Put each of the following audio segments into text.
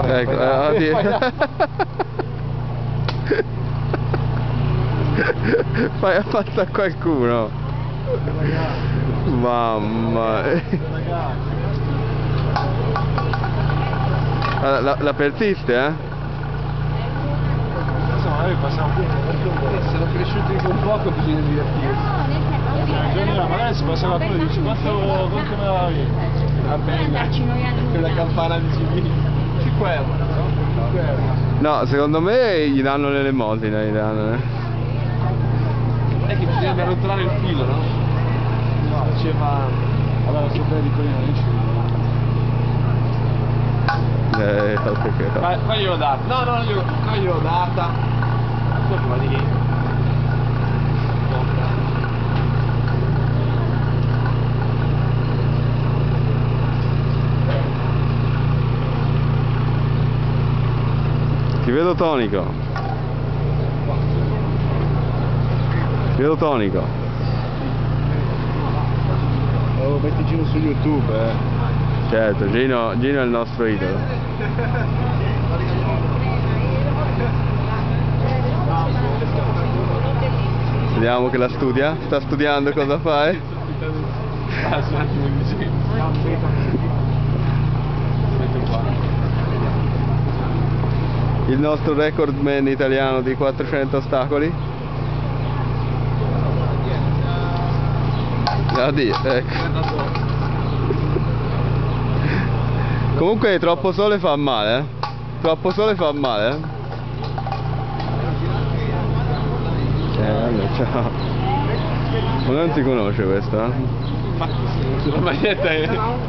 Ecco, fai a pasta a qualcuno. Mamma. La persiste, eh? Insomma, noi passiamo sono cresciuti con poco, bisogna divertirsi. Magari si passava tu e dici quanto me la vedo? Va bene, quella campana di civili. 5 euro, no? 5 euro. No, secondo me gli danno l'elemosina, gli danno. È che bisogna arrotolare il filo, no? No, diceva... Allora, sopra di Colino, ma gliel'ho data. No, non gliel'ho data. Dopo va di lì. Ti vedo tonico. Ti vedo tonico. Oh, metti Gino su YouTube, eh. Certo, Gino è il nostro idolo. Vediamo che la studia. Sta studiando cosa fai? Il nostro record man italiano di 400 ostacoli. Addio, ecco. Comunque troppo sole fa male, eh? Troppo sole fa male, eh? Ciao. Ma non si conosce questo, eh? Sulla maglietta è...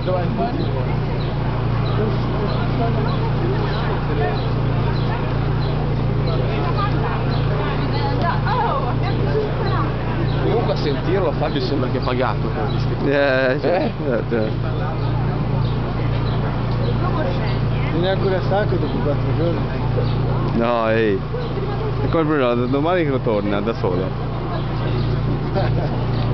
Comunque a sentirlo Fabio sembra che è pagato per Certo. Non è ancora sacco dopo 4 giorni? No, ehi. E poi Bruno, domani torna da solo.